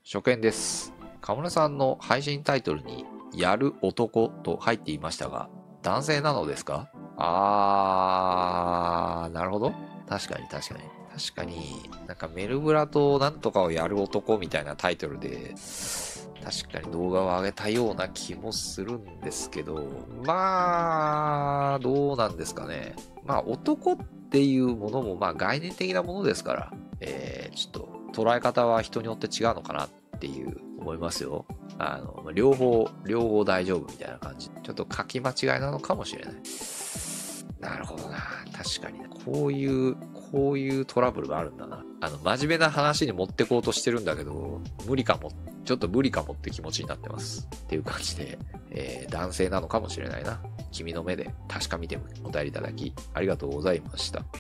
初見です。河村さんの配信タイトルに、やる男と入っていましたが、男性なのですか？なるほど。確かに。確かに、なんかメルブラとなんとかをやる男みたいなタイトルで、確かに動画を上げたような気もするんですけど、まあ、どうなんですかね。まあ、男っていうものも、まあ、概念的なものですから、ちょっと、捉え方は人によって違うのかなっていう思いますよ。両方大丈夫みたいな感じ。ちょっと書き間違いなのかもしれない。なるほどな。確かに。こういうトラブルがあるんだな。真面目な話に持ってこうとしてるんだけど、ちょっと無理かもって気持ちになってます。っていう感じで、男性なのかもしれないな。君の目で確かめてお便りいただき、ありがとうございました。